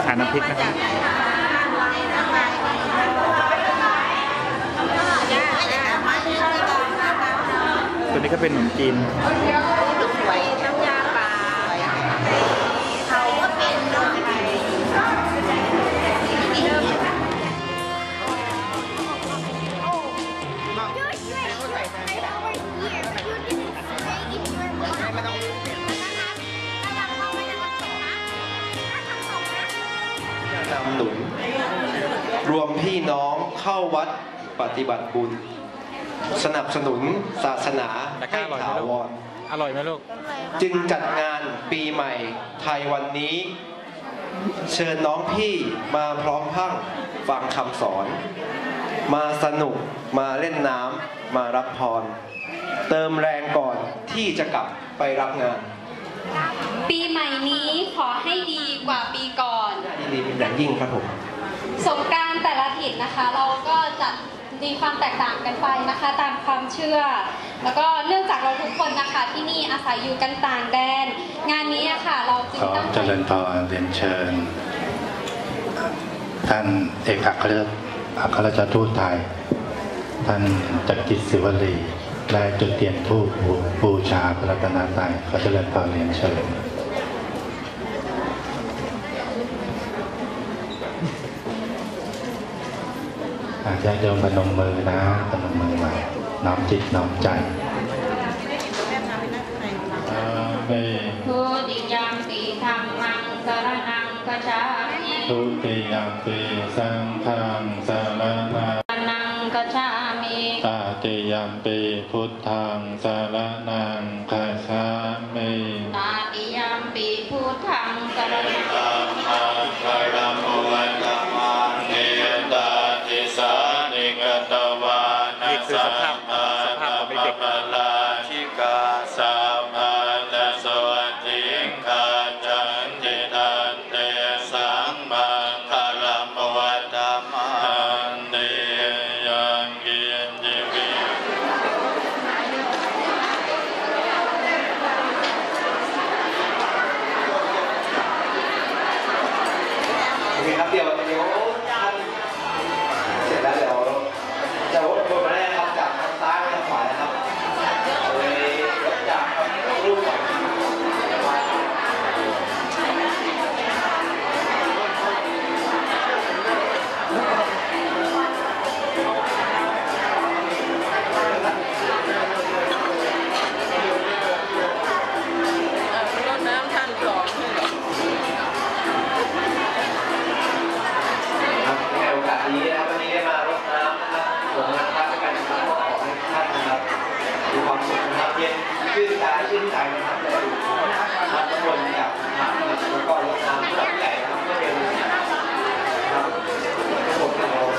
าน้ำพริกนะครับตัวนี้ก็เป็นขนมจีนน้ำยาปลาเขาก็เป็นนำหนุนรวมพี่น้องเข้าวัดปฏิบัติบุญสนับสนุนศาสนาให้ถาวรอร่อยไหมลูกจึงจัดงานปีใหม่ไทยวันนี้เชิญน้องพี่มาพร้อมพั่งฟังคำสอนมาสนุกมาเล่นน้ำมารับพรเติมแรงก่อนที่จะกลับไปรับงานปีใหม่นี้ขอให้ดีกว่าปีก่อนดีเป็นอย่างยิ่งครับผมสงกรานต์แต่ละถิ่นนะคะเราก็จัดมีความแตกต่างกันไปนะคะตามความเชื่อแล้วก็เนื่องจากเราทุกคนนะคะที่นี่อาศัยอยู่กันต่างแดนงานนี้ค่ะเราจึงต้องเจริญพรเรียนเชิญท่านเอกอัครราชทูตไทยท่านจักริดศิวลีได้จุดเทียนธูปบูชาพระรัตนตรัยขอเจริญพรเรียนเชิญญาติโยมพนมมือนะพนมมือมาน้อมจิตน้อมใจทุติยมปีธรรมังสรณังคัจฉามิทุติยมปีสังฆังสรณังคัจฉามิตติยมปีพุทธังสรณังคัจฉามิตติยมปีพุทธังสรณังธัมมังคารมุตตมังเนตติสานิกตวานัสสะของเด็กๆลาชิกาสัมมาและสวัสดิกาจันติทันเตสัมมาคารมุตตมังเนยังเกียรติวิโอเคครับเดี๋ยวท่านเสร็จแล้วเดี๋ยวจะวกวนมาได้ครับจากทางซ้ายไปทางขวานะครับเลยจากรูปก่อนชื่นใจนะครับเลยครับทุกคนอยากทำแล้วก็รดน้ำผู้ใหญ่นะครับก็เป็นครับทุกคนของเรา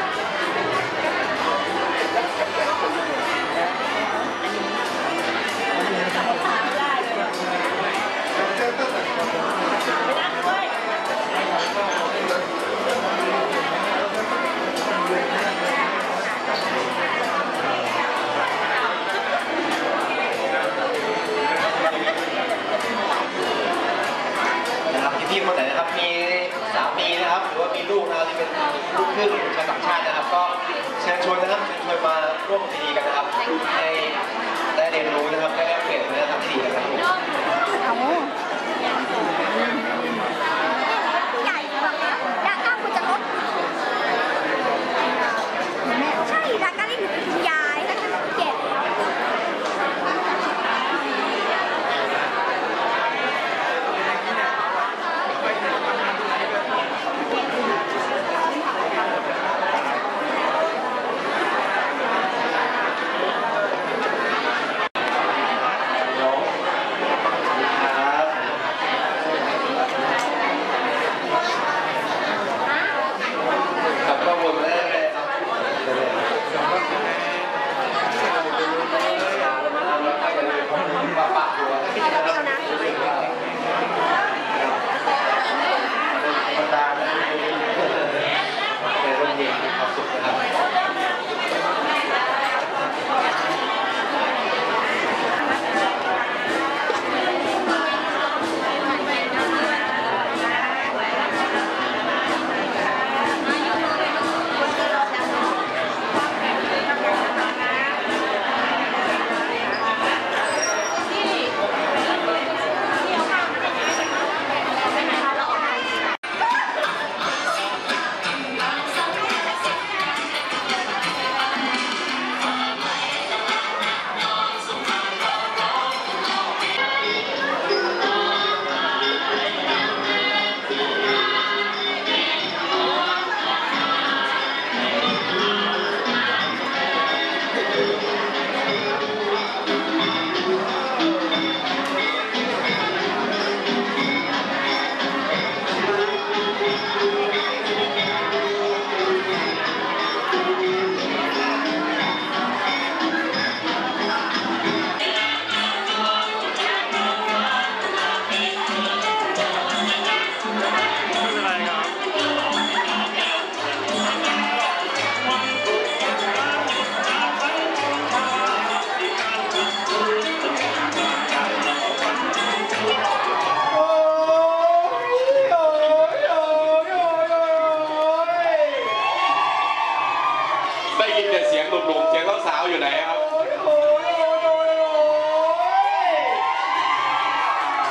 พี่คนไหนนะครับมีสามีนะครับหรือว่ามีลูกนะครับที่เป็นลูกครึ่งชาวต่างชาตินะครับก็เชิญชวนนะครับเชิญชวนมาร่วมพิธีกันนะครับให้ได้เรียนรู้นะครับได้เปลี่ยนนะครับที่ดีกัน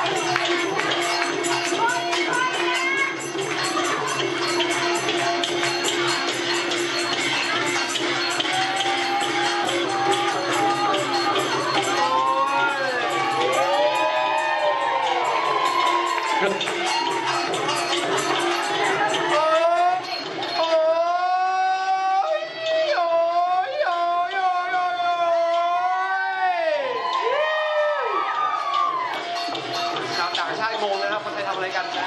ชาวต่างชาติงงนะครับคนไทยทำอะไรกันนะ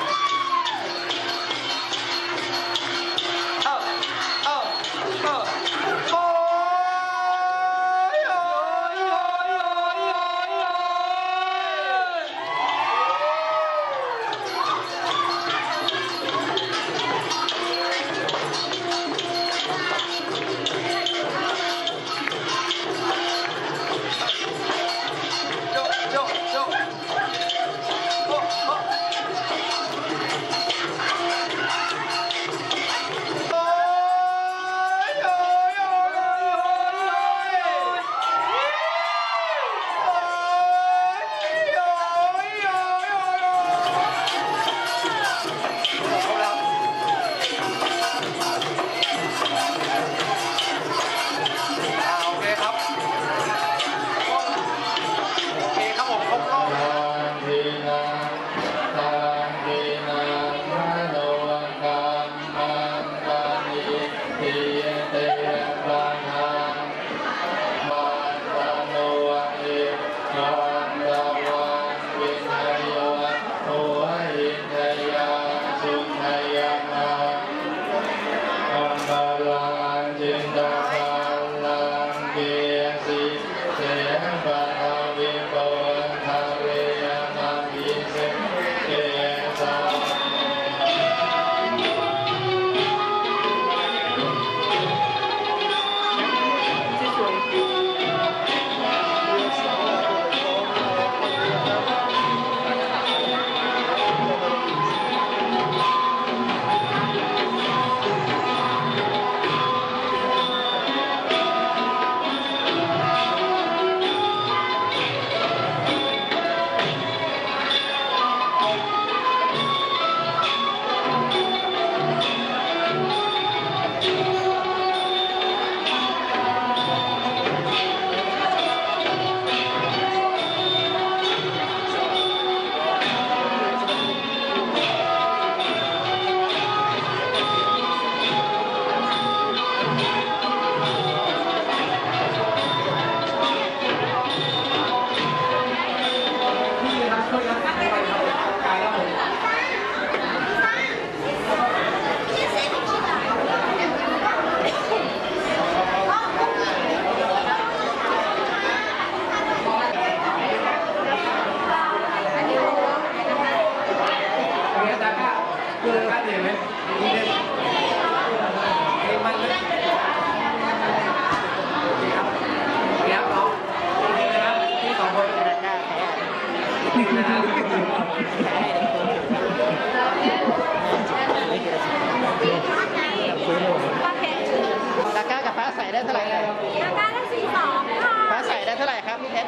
ดาก้ากับฟ้าใสได้เท่าไหร่เลยดาก้าได้12ค่ะฟ้าใสได้เท่าไหร่ครับพี่เพชร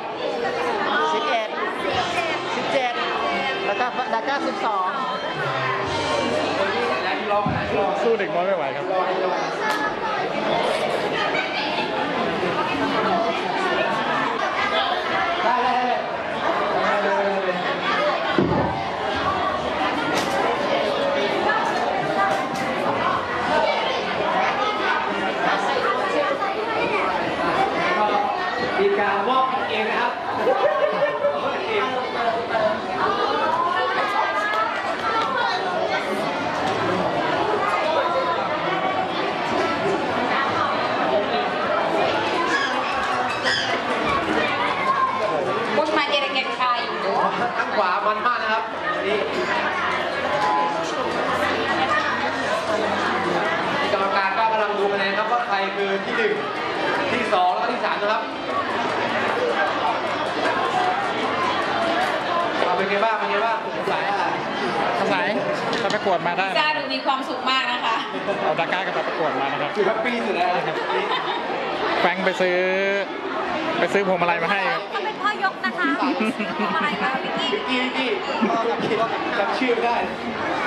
17แล้วก็ดาก้า12 สู้เด็กน้อยไม่ไหวครับมีการมอบเองนะครับพวกมาเด็กๆชายอยู่ทั้งขวามันมากนะครับนี่กรรมการก็กำลังดูคะแนนครับว่าใครคือที่1ที่2แล้วก็ที่3นะครับเป็นไงบ้างสายถ้าประกวดมาได้จ้าดูมีความสุขมากนะคะเอาดาก้ากับประกวดมานะครับคือแฮปปี้สุดแล้วนะครับแฟงไปซื้อพวงมาลัยมาให้เขาเป็นพ่อยกนะคะพวงมาลัยมาพี่กี้ชื่อได้